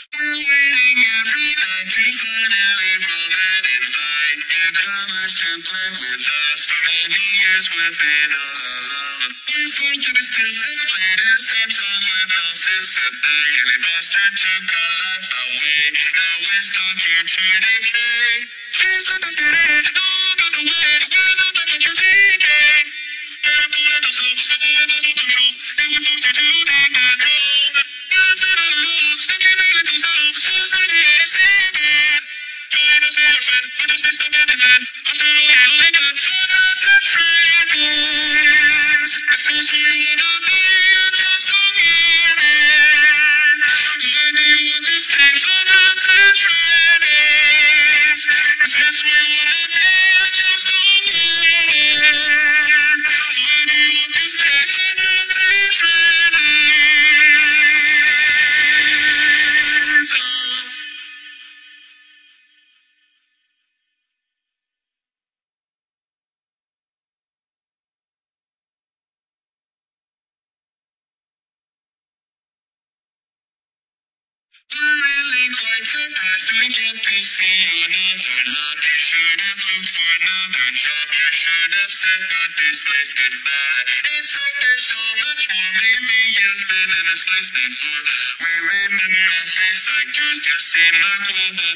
We're waiting every night to finally roll and invite newcomers to blend with us. For many years we've been all alone. We're forced to be still and play the same song with houses set the yearly bastard took our life away. Now we're stuck here turning play. Please let us get it. No one goes away. We're not done what you're thinking. We're pulling ourselves, spinning in those open control. And we're forced to do the control. You're the love, stuck in our little selves. Since 1987. Join us, dear friend. We're just missed up in the bed. After all, we're like a fun and friends. This is where you wanna be. You just don't get it. When you understand fun and friends. Is this where you wanna be? You just don't get it. When you understand fun and friends. We're really quite surprised we get to see you another lot. You should have looked for another job. You should have said that this place goodbye. It's like there's so much more. Maybe you've been in this place before. We remember our face like yours just seem like we're the